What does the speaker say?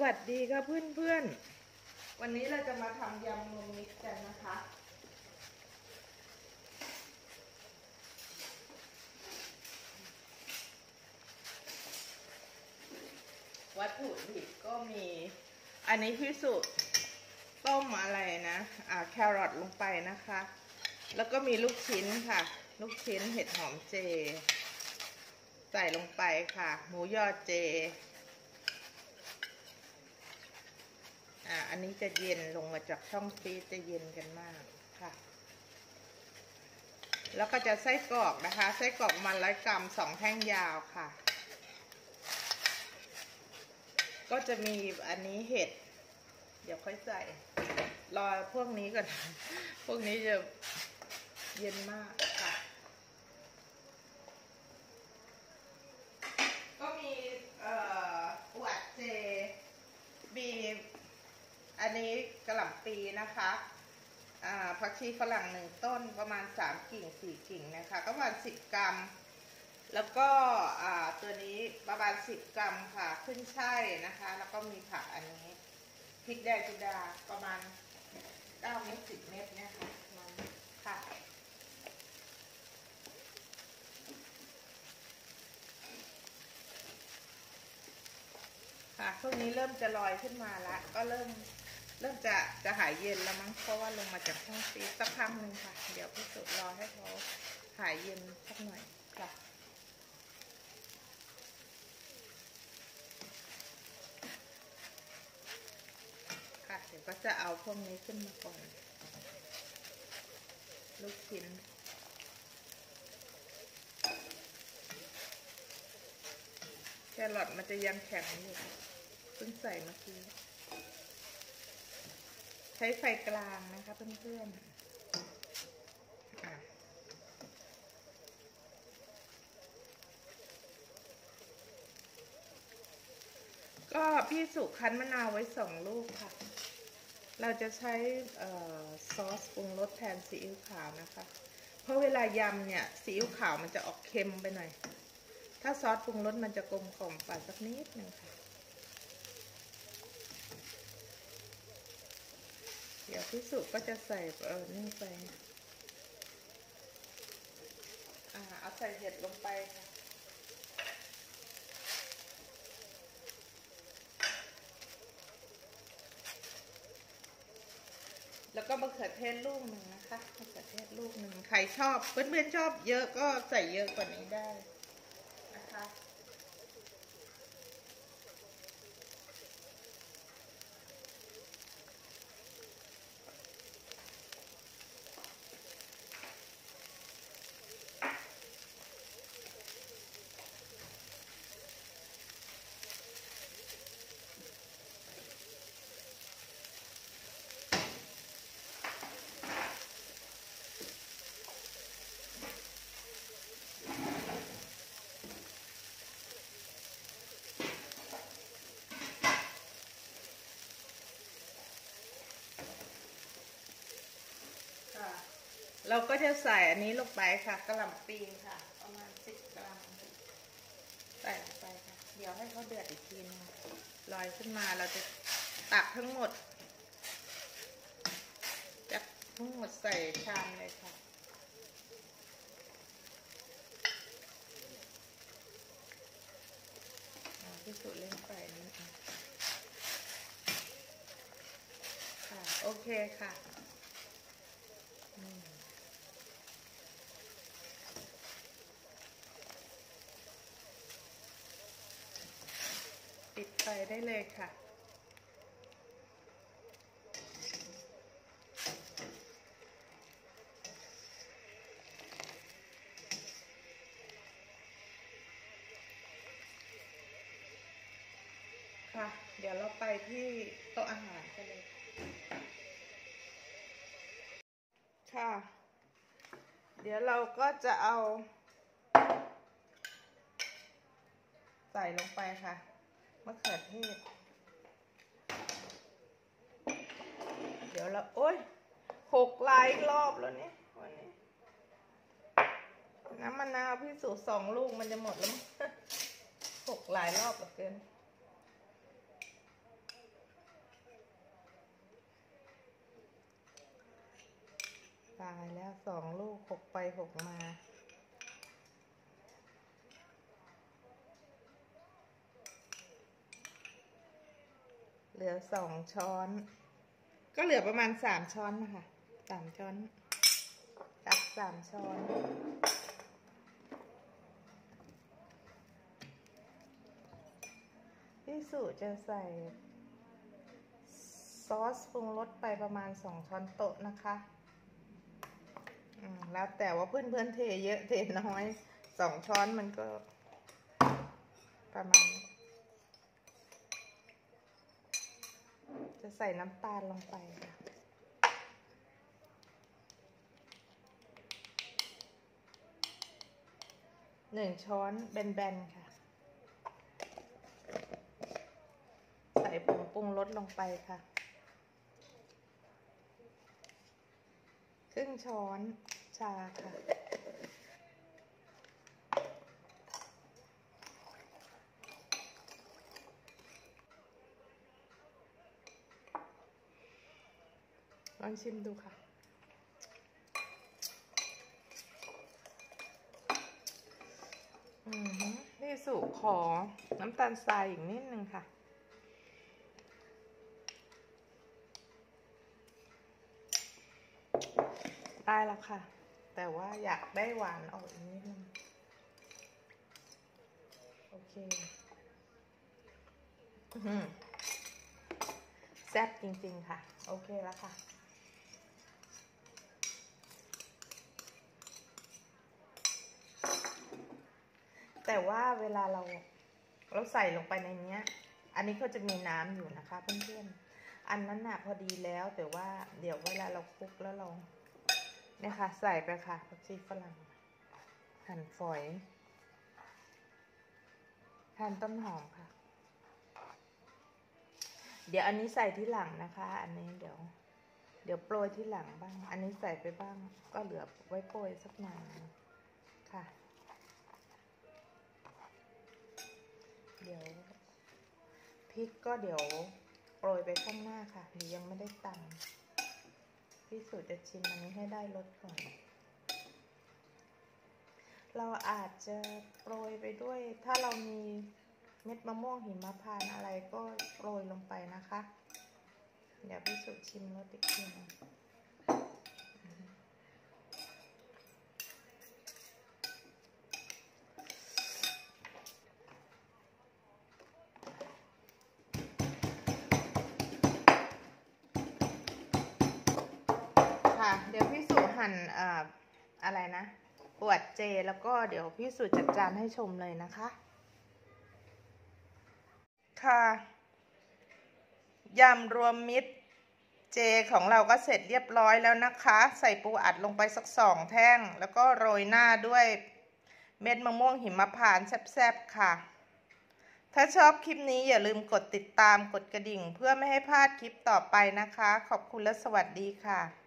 วัสดีค่ะเพื่อนๆวันนี้เราจะมาทำยำรวมมิตรกันนะคะวัตถุดิบก็มีอันนี้พี่สุต้มอะไรนะแครอทลงไปนะคะแล้วก็มีลูกชิ้นค่ะลูกชิ้นเห็ดหอมเจใส่ลงไปค่ะหมูยอเจอันนี้จะเย็นลงมาจากช่องฟรีซจะเย็นกันมากค่ะแล้วก็จะไส้กรอกนะคะไส้กรอกมัน100 กรัม2 แท่งยาวค่ะก็จะมีอันนี้เห็ดเดี๋ยวค่อยใส่รอพวกนี้ก่อนพวกนี้จะเย็นมากค่ะก็มีอวดเจมีอันนี้กระหล่ำปีนะคะผักชีฝรั่ง1 ต้นประมาณ3 กิ่ง4 กิ่งนะคะก็ประมาณ10 กรัมแล้วก็ตัวนี้ประมาณ10 กรัมค่ะขึ้นช่ายนะคะแล้วก็มีผักอันนี้พริกแดงจินดาประมาณ9 เม็ด10 เม็ดเนี่ยค่ะค่ะพวกนี้เริ่มจะลอยขึ้นมาแล้วก็เริ่มจะหายเย็นแล้วมั้งเพราะว่าลงมาจากช่องฟรีซสักพักหนึ่งค่ะเดี๋ยวพี่สุดรอให้เขาหายเย็นสักหน่อยค่ะเดี๋ยวก็จะเอาพวกนี้ขึ้นมาก่อนลูกชิ้นแครอทมันจะยังแข็งอยู่เพิ่งใส่เมื่อกี้ใช้ไฟกลางนะคะเพื่อนๆก็พี่สุคั้นมะนาวไว้2 ลูกค่ะเราจะใช้ซอสปรุงรสแทนซีอิ๊วขาวนะคะเพราะเวลายำเนี่ยซีอิ๊วขาวมันจะออกเค็มไปหน่อยถ้าซอสปรุงรสมันจะกลมกล่อมกว่าสักนิดนึงค่ะเดี๋ยวพี่สุก็จะใส่นี่ไปเอาใส่เห็ดลงไปค่ะแล้วก็มะเขือเทศลูกหนึ่งนะคะมะเขือเทศลูกหนึ่งใครชอบเพื่อนๆชอบเยอะก็ใส่เยอะกว่านี้ได้นะคะเราก็จะใส่อันนี้ลงไปค่ะกระหล่ำปีค่ะประมาณ10 กรัมใส่ลงไปค่ะเดี๋ยวให้เขาเดือดอีกทีนึงลอยขึ้นมาเราจะตักทั้งหมดใส่ชามเลยค่ะที่สุดเล่นไปนี่ค่ะโอเคค่ะปิดไฟได้เลยค่ะเดี๋ยวเราไปที่โต๊ะอาหารกันเลยค่ะเดี๋ยวเราก็จะเอาใส่ลงไปค่ะมะเขือเทศเดี๋ยวเรา6 ลายอีกรอบแล้วเนี่ยวันนี้น้ำมะนาวพี่สูตร2 ลูกมันจะหมดแล้ว6 หลายรอบเหลือเกินตายแล้ว2 ลูกหกไปหกมาเหลือ2 ช้อนก็เหลือประมาณ3 ช้อนนะคะ3 ช้อนตัก3 ช้อนพี่สุจะใส่ซอสปรุงรสไปประมาณ2 ช้อนโต๊ะนะคะแล้วแต่ว่าเพื่อนเทเยอะเทน้อย2 ช้อนมันก็ประมาณจะใส่น้ำตาลลงไปค่ะ1 ช้อนแบนๆค่ะใส่ผงปรุงรสลงไปค่ะครึ่งช้อนชาค่ะลองชิมดูค่ะพี่สุขอน้ำตาลทรายอีกนิดนึงค่ะได้แล้วค่ะแต่ว่าอยากได้หวานออกอีกนิดนึงโอเคแซ่บจริงๆค่ะโอเคแล้วค่ะแต่ว่าเวลาเราใส่ลงไปในนี้อันนี้ก็จะมีน้ำอยู่นะคะเพื่อนๆอันนั้นน่ะพอดีแล้วแต่ว่าเดี๋ยวเวลาเราคลุกแล้วเราเนี่ยค่ะใส่ไปค่ะผักชีฝรั่งหั่นฝอยหั่นต้นหอมค่ะเดี๋ยวอันนี้ใส่ที่หลังนะคะอันนี้เดี๋ยวโปรยที่หลังบ้างอันนี้ใส่ไปบ้างก็เหลือไว้โปรยสักหน่อยค่ะเดี๋ยวพริกก็เดี๋ยวโปรยไปข้างหน้าค่ะหรือยังไม่ได้ตำพี่สุจะชิมอันนี้ให้ได้รสก่อนเราอาจจะโปรยไปด้วยถ้าเรามีเม็ดมะม่วงหิมพานต์อะไรก็โรยลงไปนะคะเดี๋ยวพี่สุชิมรสอีกทีนึงค่ะเดี๋ยวพี่สุหั่นอะไรนะปวดเจแล้วก็เดี๋ยวพี่สุจัดจานให้ชมเลยนะคะค่ะยำรวมมิตรเจของเราก็เสร็จเรียบร้อยแล้วนะคะใส่ปูอัดลงไปสัก2 แท่งแล้วก็โรยหน้าด้วยเม็ดมะม่วงหิมพานต์แซ่บๆค่ะถ้าชอบคลิปนี้อย่าลืมกดติดตามกดกระดิ่งเพื่อไม่ให้พลาดคลิปต่อไปนะคะขอบคุณและสวัสดีค่ะ